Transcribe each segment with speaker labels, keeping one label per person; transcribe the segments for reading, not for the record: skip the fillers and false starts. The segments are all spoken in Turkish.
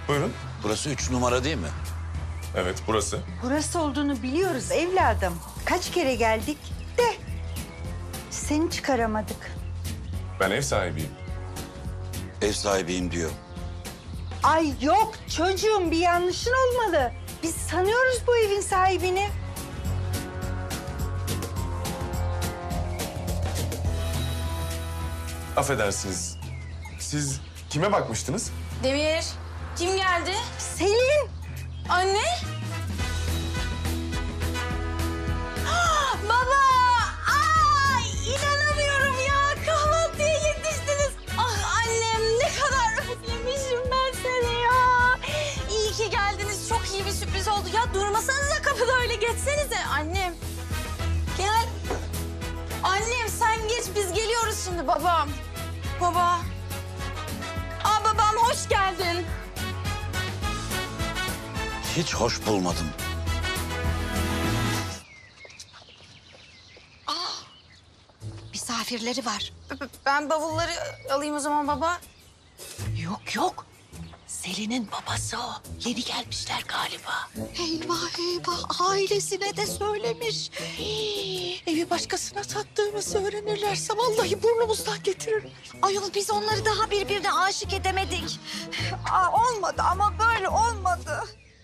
Speaker 1: Buyurun.
Speaker 2: Burası 3 numara değil mi?
Speaker 1: Evet, burası.
Speaker 3: Burası olduğunu biliyoruz evladım. Kaç kere geldik de seni çıkaramadık.
Speaker 1: Ben ev sahibiyim.
Speaker 2: Ev sahibiyim diyor.
Speaker 3: Ay yok çocuğum, bir yanlışın olmalı. Biz sanıyoruz bu evin sahibini.
Speaker 1: Affedersiniz. Siz kime bakmıştınız?
Speaker 4: Demir, kim geldi?
Speaker 3: Selin.
Speaker 4: Anne? Baba! Ay, inanamıyorum ya. Kahvaltıya yetiştiniz. Ah annem, ne kadar özlemişim ben seni ya. İyi ki geldiniz. Çok iyi bir sürpriz oldu. Ya durmasanıza kapıda, öyle geçsenize. Annem, gel. Annem sen geç, biz geliyoruz şimdi babam. Baba. Aa babam, hoş geldin.
Speaker 2: Hiç hoş bulmadım.
Speaker 5: Misafirleri var.
Speaker 4: Ben bavulları alayım o zaman baba.
Speaker 5: Yok yok. Selin'in babası o. Yeni gelmişler galiba. Eyvah eyvah, ailesine de söylemiş. Hii, evi başkasına sattığımızı öğrenirlerse vallahi burnumuzdan getirirler. Ayol, biz onları daha birbirine aşık edemedik.
Speaker 3: Olmadı ama böyle olmadı.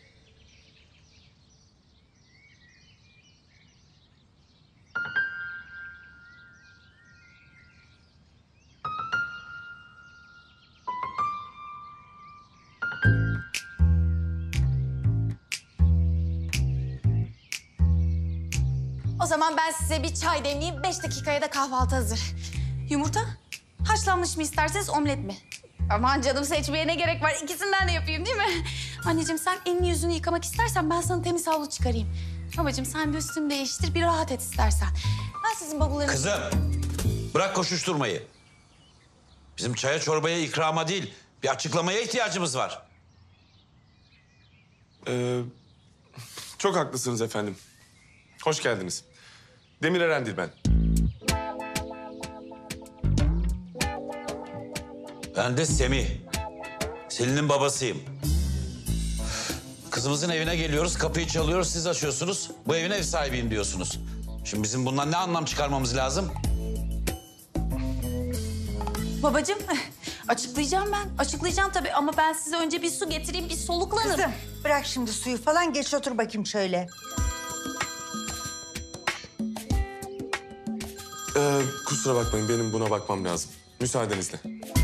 Speaker 4: O zaman ben size bir çay demleyeyim. 5 dakikaya da kahvaltı hazır. Yumurta? Haşlanmış mı isterseniz, omlet mi? Aman canım, seçmeye ne gerek var? İkisinden de yapayım değil mi? Anneciğim sen elini yüzünü yıkamak istersen ben sana temiz havlu çıkarayım. Babacığım sen bir üstünü değiştir, bir rahat et istersen. Ben sizin bavullarınızı...
Speaker 2: Kızım, bırak koşuşturmayı. Bizim çaya çorbaya ikrama değil, bir açıklamaya ihtiyacımız var.
Speaker 1: Çok haklısınız efendim. Hoş geldiniz. Demir Erendil ben.
Speaker 2: Ben de Semih. Selin'in babasıyım. Kızımızın evine geliyoruz, kapıyı çalıyoruz, siz açıyorsunuz. Bu evin ev sahibiyim diyorsunuz. Şimdi bizim bundan ne anlam çıkarmamız lazım?
Speaker 4: Babacığım açıklayacağım ben. Açıklayacağım tabii ama ben size önce bir su getireyim, bir soluklanın.
Speaker 3: Kızım bırak şimdi suyu falan, geç otur bakayım şöyle.
Speaker 1: Kusura bakmayın, benim buna bakmam lazım. Müsaadenizle.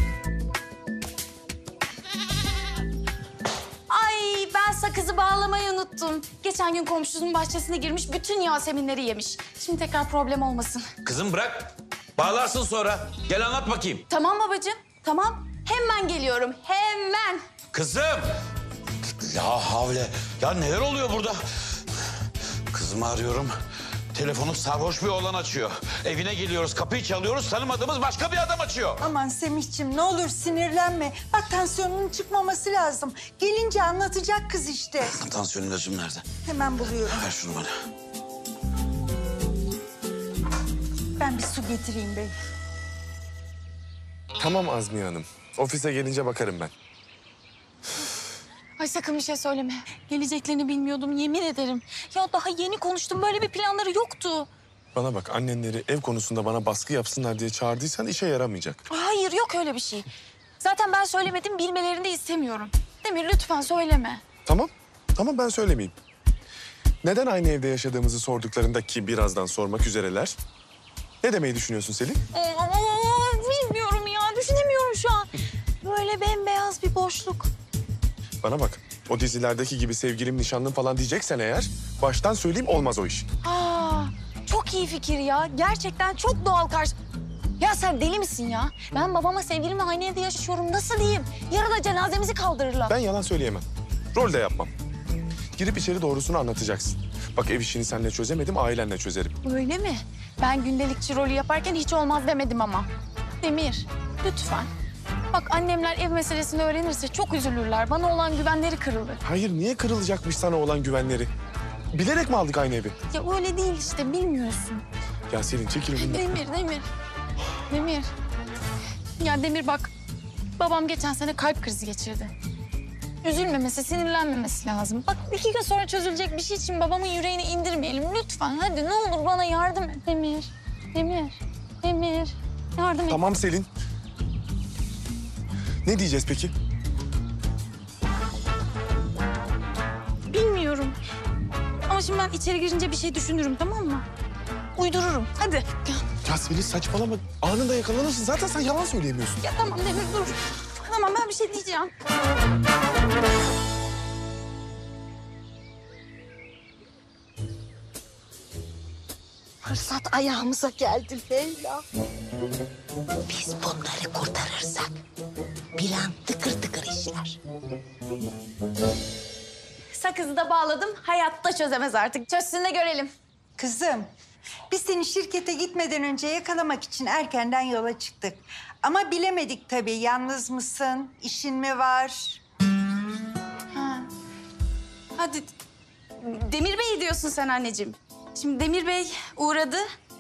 Speaker 4: Ay ben sakızı bağlamayı unuttum. Geçen gün komşusunun bahçesine girmiş, bütün yaseminleri yemiş. Şimdi tekrar problem olmasın.
Speaker 2: Kızım bırak, bağlarsın sonra. Gel anlat bakayım.
Speaker 4: Tamam babacığım, tamam. Hemen geliyorum, hemen.
Speaker 2: Kızım! Ya havle, ya neler oluyor burada? Kızımı arıyorum. Telefonu sarhoş bir oğlan açıyor. Evine geliyoruz, kapıyı çalıyoruz, tanımadığımız başka bir adam açıyor.
Speaker 3: Aman Semihciğim ne olur sinirlenme. Bak tansiyonunun çıkmaması lazım. Gelince anlatacak kız işte.
Speaker 2: Tansiyon ilacım nerede?
Speaker 3: Hemen buluyorum.
Speaker 2: Ver şunu bana.
Speaker 3: Ben bir su getireyim bey.
Speaker 1: Tamam Azmiye Hanım. Ofise gelince bakarım ben.
Speaker 4: Ay sakın bir şey söyleme. Geleceklerini bilmiyordum, yemin ederim. Ya daha yeni konuştum, böyle bir planları yoktu.
Speaker 1: Bana bak, annenleri ev konusunda bana baskı yapsınlar diye çağırdıysan işe yaramayacak.
Speaker 4: Hayır, yok öyle bir şey. Zaten ben söylemedim, bilmelerini de istemiyorum. Demir lütfen söyleme.
Speaker 1: Tamam, tamam ben söylemeyeyim. Neden aynı evde yaşadığımızı sorduklarında, ki birazdan sormak üzereler, ne demeyi düşünüyorsun Selin?
Speaker 4: Bilmiyorum ya, düşünemiyorum şu an. Böyle bembeyaz bir boşluk.
Speaker 1: Bana bak, o dizilerdeki gibi sevgilim, nişanlım falan diyeceksen eğer, baştan söyleyeyim, olmaz o iş.
Speaker 4: Aa, çok iyi fikir ya. Gerçekten çok doğal karşı... Ya sen deli misin ya? Ben babama sevgilimle aynı evde yaşıyorum. Nasıl diyeyim? Yarın da cenazemizi kaldırırlar.
Speaker 1: Ben yalan söyleyemem. Rol de yapmam. Girip içeri doğrusunu anlatacaksın. Bak ev işini seninle çözemedim, ailenle çözerim.
Speaker 4: Öyle mi? Ben gündelikçi rolü yaparken hiç olmaz demedim ama. Demir, lütfen. Bak annemler ev meselesini öğrenirse çok üzülürler. Bana olan güvenleri kırılır.
Speaker 1: Hayır, niye kırılacakmış sana olan güvenleri? Bilerek mi aldık aynı evi?
Speaker 4: Ya öyle değil işte, bilmiyorsun.
Speaker 1: Ya Selin çekil önümden.
Speaker 4: Demir. Demir. Ya Demir bak, babam geçen sene kalp krizi geçirdi. Üzülmemesi, sinirlenmemesi lazım. Bak 2 gün sonra çözülecek bir şey için babamın yüreğini indirmeyelim lütfen. Hadi ne olur bana yardım et. Demir, yardım et.
Speaker 1: Tamam Selin. Ne diyeceğiz peki?
Speaker 4: Bilmiyorum. Ama şimdi ben içeri girince bir şey düşünürüm, tamam mı? Uydururum. Hadi.
Speaker 1: Ya Selin saçmalama. Anında yakalanırsın. Zaten sen yalan söyleyemiyorsun.
Speaker 4: Ya tamam Demir dur. Tamam ben bir şey diyeceğim.
Speaker 5: Fırsat ayağımıza geldi Leyla. Biz bunları kurtarırsak plan tıkır tıkır işler.
Speaker 4: Sakızı da bağladım. Hayatta çözemez artık. Çözsün de görelim.
Speaker 3: Kızım, biz seni şirkete gitmeden önce yakalamak için erkenden yola çıktık. Ama bilemedik tabii. Yalnız mısın? İşin mi var?
Speaker 4: Hadi. Demir Bey diyorsun sen anneciğim. Şimdi Demir Bey uğradı.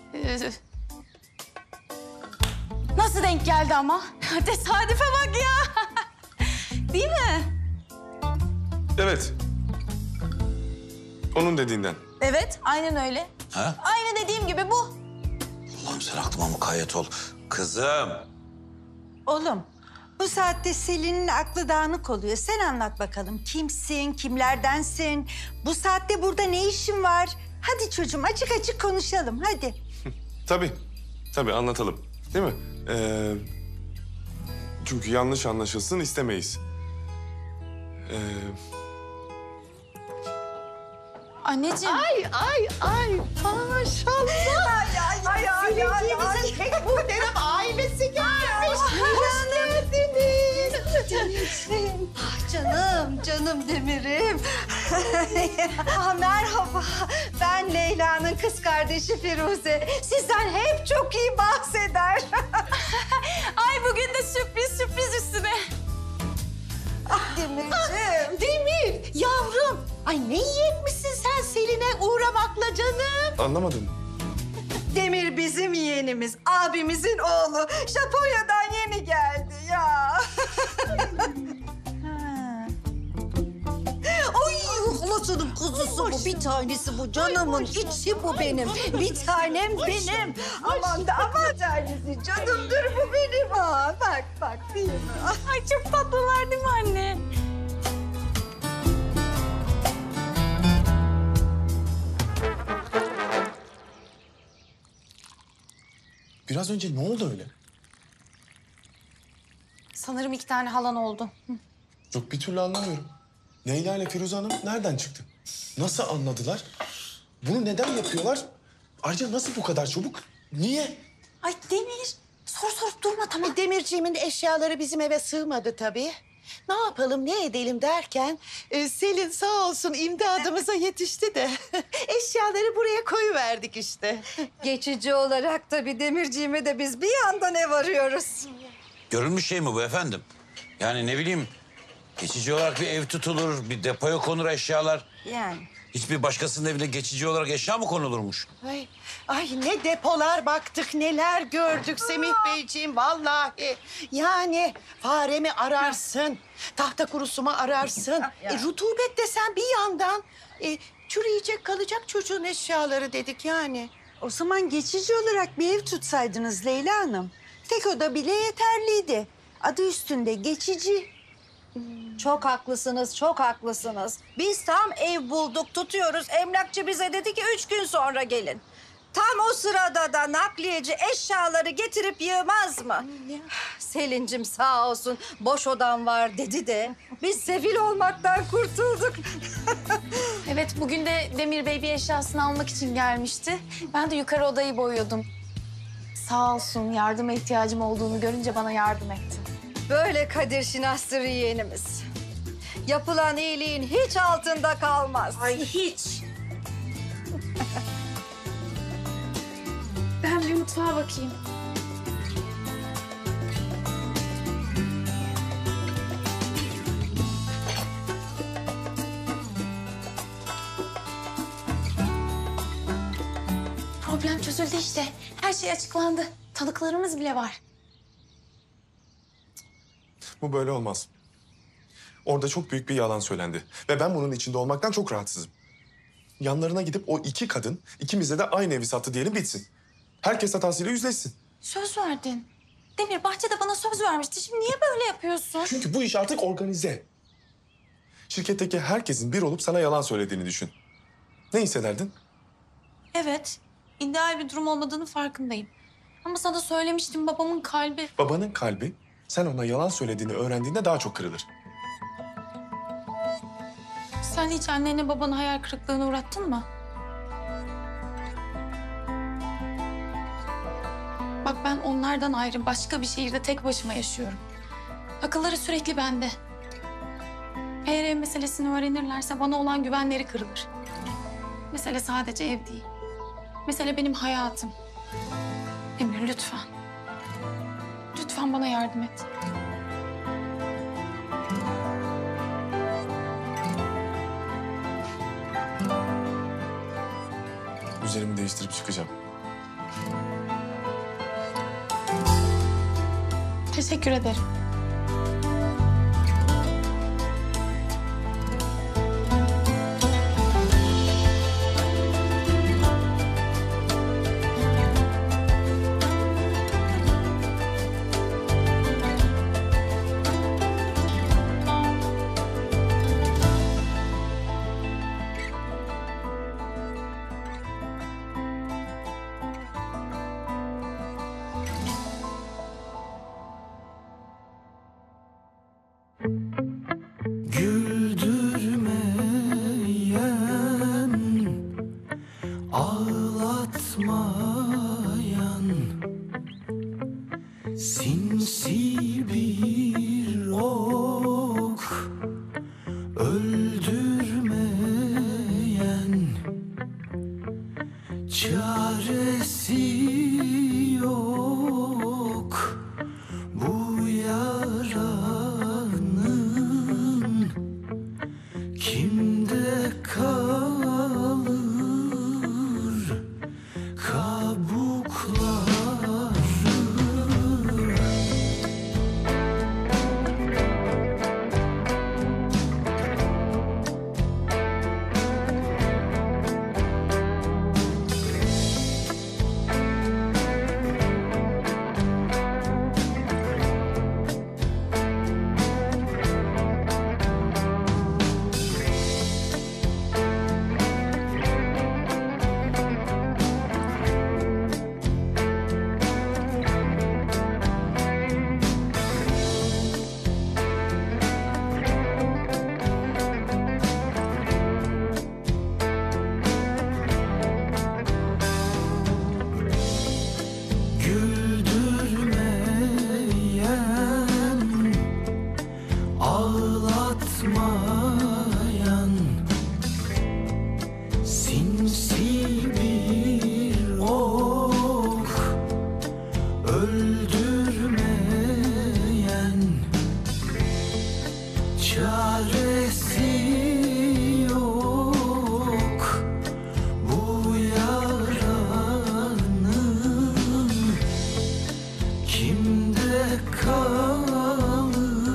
Speaker 4: Nasıl denk geldi ama? Tesadüfe bak ya. Değil mi?
Speaker 1: Evet. Onun dediğinden.
Speaker 4: Evet, aynen öyle.
Speaker 2: Ha?
Speaker 4: Aynı dediğim gibi bu.
Speaker 2: Allah'ım sen aklıma mukayyet ol. Kızım.
Speaker 3: Oğlum, bu saatte Selin'in aklı dağınık oluyor. Sen anlat bakalım. Kimsin, kimlerdensin? Bu saatte burada ne işin var? Hadi çocuğum, açık açık konuşalım. Hadi.
Speaker 1: Tabii anlatalım. Değil mi? Çünkü yanlış anlaşılsın istemeyiz.
Speaker 4: Anneciğim.
Speaker 5: Ay maşallah. Ay. Tek muhterem ailesi gelmiş. Hoş geldiniz.
Speaker 3: Canım Demir'im. Merhaba. Ben Leyla'nın kız kardeşi Firuze. Sizden hep çok iyi bahseder.
Speaker 4: Ay bugün de sürpriz üstüne.
Speaker 3: Demir'ciğim.
Speaker 5: Demir yavrum. Ay ne iyi etmişsin sen Selin'e uğramakla canım.
Speaker 1: Anlamadım.
Speaker 3: Demir bizim yeğenimiz, abimizin oğlu. Japonya'dan yeni geldi ya.
Speaker 5: Ay Hlasa'nın kuzusu bu. Bir tanesi bu. Canımın içi bu benim. Bir tanem benim.
Speaker 3: Aman da aman tanesi canımdır bu benim ha. Bak değil mi?
Speaker 4: Ay çok tatlılar değil mi anne?
Speaker 1: Biraz önce ne oldu öyle?
Speaker 4: Sanırım 2 tane halan oldu.
Speaker 1: Yok bir türlü anlamıyorum. Leyla ile Firuze Hanım nereden çıktı? Nasıl anladılar? Bunu neden yapıyorlar? Ayrıca nasıl bu kadar çabuk? Niye?
Speaker 4: Ay Demir, sorup durma tamam.
Speaker 5: Demirciğimin eşyaları bizim eve sığmadı tabii. Ne yapalım, ne edelim derken Selin sağ olsun imdadımıza yetişti de eşyaları buraya koyuverdik işte.
Speaker 3: Geçici olarak tabii Demirciğime de biz bir yandan ev arıyoruz.
Speaker 2: Görülmüş şey mi bu efendim? Yani ne bileyim, geçici olarak bir ev tutulur, bir depoya konur eşyalar.
Speaker 3: Yani.
Speaker 2: Hiçbir başkasının evine geçici olarak eşya mı konulurmuş?
Speaker 5: Ay ne depolar baktık, neler gördük Semih Beyciğim vallahi. Yani faremi ararsın, tahta kurusumu ararsın. Rutubet desen bir yandan. Çürüyecek kalacak çocuğun eşyaları dedik yani.
Speaker 3: O zaman geçici olarak bir ev tutsaydınız Leyla Hanım. Tek oda bile yeterliydi. Adı üstünde geçici.
Speaker 6: Çok haklısınız, çok haklısınız. Biz tam ev bulduk, tutuyoruz. Emlakçı bize dedi ki 3 gün sonra gelin. Tam o sırada da nakliyeci eşyaları getirip yığmaz mı? Selin'cim sağ olsun boş odam var dedi de biz sefil olmaktan kurtulduk.
Speaker 4: Evet bugün de Demir Bey bir eşyasını almak için gelmişti. Ben de yukarı odayı boyuyordum. Sağ olsun yardıma ihtiyacım olduğunu görünce bana yardım etti.
Speaker 6: Böyle kadir şinastır yeğenimiz. Yapılan iyiliğin hiç altında kalmaz.
Speaker 4: Ay hiç. Ben bir mutfağa bakayım. Problem çözüldü işte. Her şey açıklandı. Tanıklarımız bile var.
Speaker 1: Bu böyle olmaz. Orada çok büyük bir yalan söylendi. Ve ben bunun içinde olmaktan çok rahatsızım. Yanlarına gidip o iki kadın ikimize de aynı evi sattı diyelim bitsin. Herkes hatasıyla yüzleşsin.
Speaker 4: Söz verdin. Demir bahçede bana söz vermişti. Şimdi niye böyle yapıyorsun?
Speaker 1: Çünkü bu iş artık organize. Şirketteki herkesin bir olup sana yalan söylediğini düşün. Ne hissederdin?
Speaker 4: Evet. İdeal bir durum olmadığını farkındayım. Ama sana söylemiştim babamın kalbi.
Speaker 1: Babanın kalbi sen ona yalan söylediğini öğrendiğinde daha çok kırılır.
Speaker 4: Sen hiç annenle babanı hayal kırıklığına uğrattın mı? Bak ben onlardan ayrı başka bir şehirde tek başıma yaşıyorum. Akılları sürekli bende. Eğer ev meselesini öğrenirlerse bana olan güvenleri kırılır. Mesele sadece ev değil. Mesele benim hayatım. Emir lütfen. Lütfen bana yardım et.
Speaker 1: Üzerimi değiştirip çıkacağım.
Speaker 4: Teşekkür ederim.
Speaker 7: Güldürmeyen, ağlatmayan, sinsi bir ok, öldürmeyen, çaresi yok bu yaranın. Kimde kalır kabukları? Güldürmeyen, ağlatmayan, sinsi bir ok, öldürmeyen, çaresi yok bu yaranın. Kimde kalır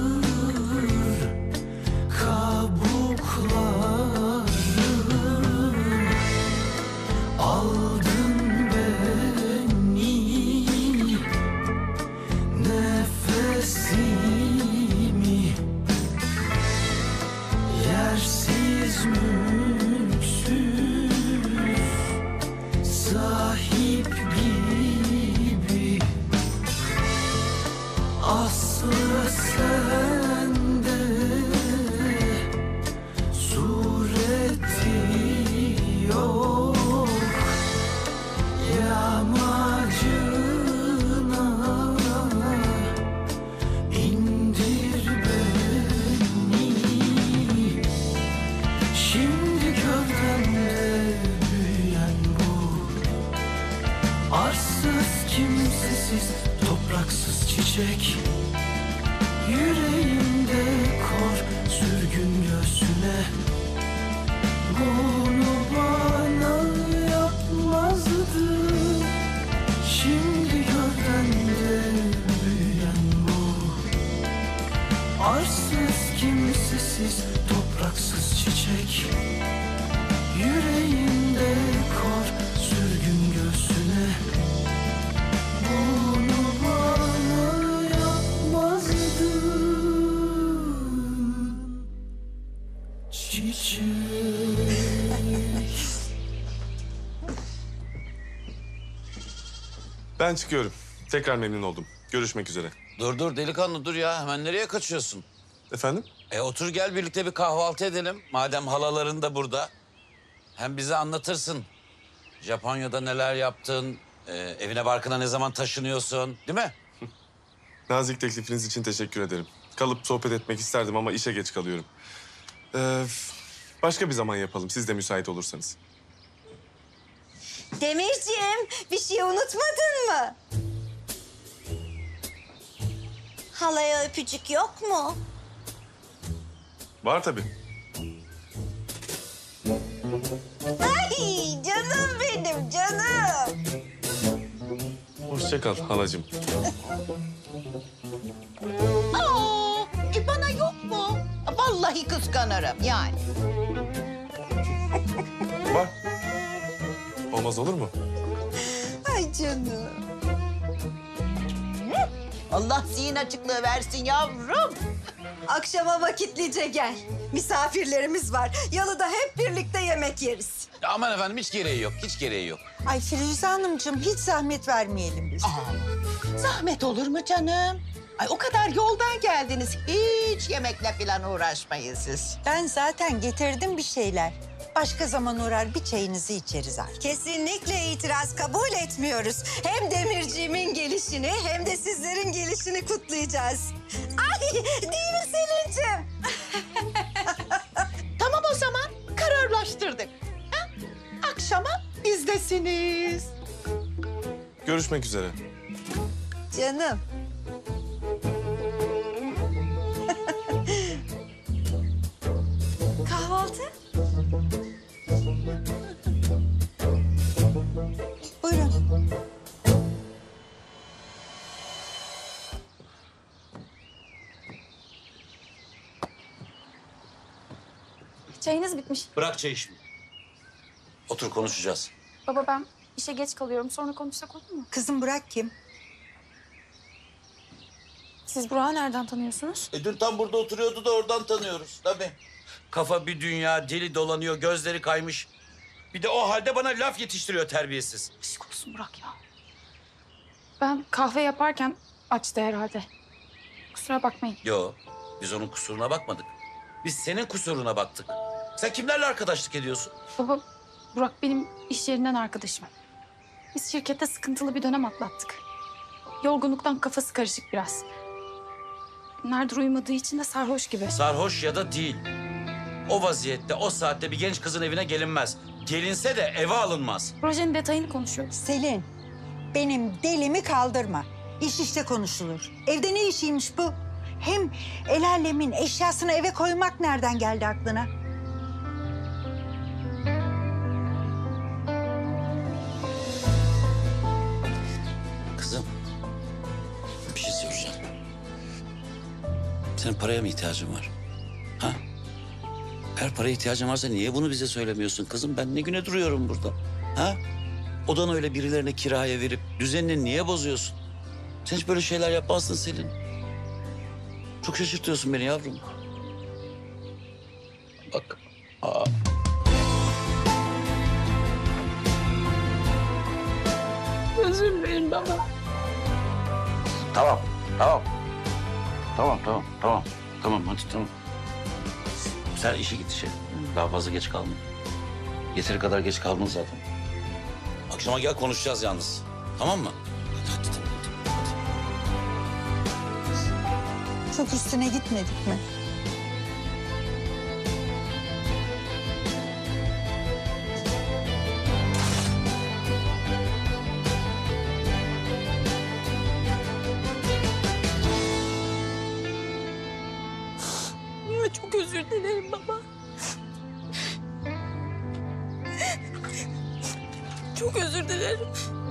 Speaker 7: kabukları? Aldın beni, nefesimi, yersiz mülksüz sahip gibi. Aslı sende, sureti yok. Yamacına indir beni. Şimdi gövdemde büyüyen bu arsız, kimsesiz, topraksız çiçek. Yüreğimde kor sürgün göğsüne. Bunu bana yapmazdı. Şimdi gövdemde büyüyen bu arsız, kimsesiz,
Speaker 1: Ben çıkıyorum. Tekrar memnun oldum. Görüşmek üzere.
Speaker 2: Dur delikanlı dur ya. Hemen nereye kaçıyorsun?
Speaker 1: Efendim?
Speaker 2: Otur gel birlikte bir kahvaltı edelim. Madem halaların da burada. Hem bize anlatırsın. Japonya'da neler yaptın, evine barkına ne zaman taşınıyorsun, değil mi?
Speaker 1: Nazik teklifiniz için teşekkür ederim. Kalıp sohbet etmek isterdim ama işe geç kalıyorum. Başka bir zaman yapalım, siz de müsait olursanız.
Speaker 3: Demirciğim, bir şey unutmadın mı?
Speaker 4: Halaya öpücük yok mu?
Speaker 1: Var tabii.
Speaker 3: Ay canım benim, canım.
Speaker 1: Hoşça kal halacığım.
Speaker 5: Bana yok mu? Vallahi kıskanırım yani.
Speaker 1: Var. Olmaz olur mu?
Speaker 3: Ay canım.
Speaker 5: Allah zihin açıklığı versin yavrum.
Speaker 6: Akşama vakitlice gel. Misafirlerimiz var. Yalıda hep birlikte yemek yeriz.
Speaker 2: Aman efendim hiç gereği yok, hiç gereği yok.
Speaker 3: Ay Firuze Hanımcığım, hiç zahmet vermeyelim biz.
Speaker 5: Zahmet olur mu canım? Ay o kadar yoldan geldiniz. Hiç yemekle falan uğraşmayın siz.
Speaker 3: Ben zaten getirdim bir şeyler. Başka zaman uğrar bir çayınızı içeriz artık.
Speaker 6: Kesinlikle itiraz kabul etmiyoruz. Hem Demirciğimin gelişini hem de sizlerin gelişini kutlayacağız. Ay değil mi Selin'cim?
Speaker 5: Tamam o zaman kararlaştırdık. Ha? Akşama bizdesiniz.
Speaker 1: Görüşmek üzere.
Speaker 3: Canım.
Speaker 6: Kahvaltı?
Speaker 3: Buyurun.
Speaker 8: Çayınız bitmiş.
Speaker 2: Bırak çay işini. Otur konuşacağız.
Speaker 8: Baba ben işe geç kalıyorum. Sonra konuşsak olur mu?
Speaker 3: Kızım Burak kim?
Speaker 8: Siz Burak'ı nereden tanıyorsunuz?
Speaker 2: Dün tam burada oturuyordu da oradan tanıyoruz tabii. Kafa bir dünya, deli dolanıyor, gözleri kaymış. Bir de o halde bana laf yetiştiriyor terbiyesiz.
Speaker 8: Aşk olsun Burak ya. Ben kahve yaparken açtı herhalde. Kusura bakmayın.
Speaker 2: Yo, biz onun kusuruna bakmadık. Biz senin kusuruna baktık. Sen kimlerle arkadaşlık ediyorsun?
Speaker 8: Baba Burak benim iş yerinden arkadaşım. Biz şirkette sıkıntılı bir dönem atlattık. Yorgunluktan kafası karışık biraz. Nerede uyumadığı için de sarhoş gibi.
Speaker 2: Sarhoş ya da değil. O vaziyette, o saatte bir genç kızın evine gelinmez. Gelinse de eve alınmaz.
Speaker 8: Projenin detayını konuşuyoruz.
Speaker 3: Selin, benim delimi kaldırma. İş işte konuşulur. Evde ne işiymiş bu? Hem el alemin eşyasını eve koymak nereden geldi aklına?
Speaker 2: Kızım, bir şey soracağım. Senin paraya mı ihtiyacın var? Ha? Eğer paraya ihtiyacın varsa niye bunu bize söylemiyorsun kızım? Ben ne güne duruyorum burada? Ha? Odanı öyle birilerine kiraya verip düzenini niye bozuyorsun? Sen hiç böyle şeyler yapmazsın Selin. Çok şaşırtıyorsun beni yavrum. Bak.
Speaker 8: Özür dilerim baba.
Speaker 2: Tamam hadi tamam. Sen işe git işe. Daha fazla geç kalma. Yeteri kadar geç kaldın zaten. Akşama gel konuşacağız yalnız. Tamam mı? Hadi tamam.
Speaker 3: Çok üstüne gitmedik mi?
Speaker 8: Çok özür dilerim baba. Çok özür dilerim.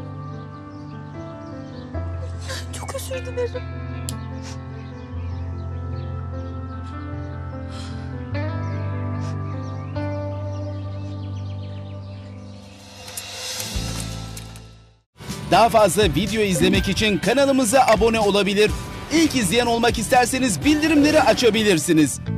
Speaker 8: Çok özür dilerim.
Speaker 9: Daha fazla video izlemek için kanalımıza abone olabilir. İlk izleyen olmak isterseniz bildirimleri açabilirsiniz.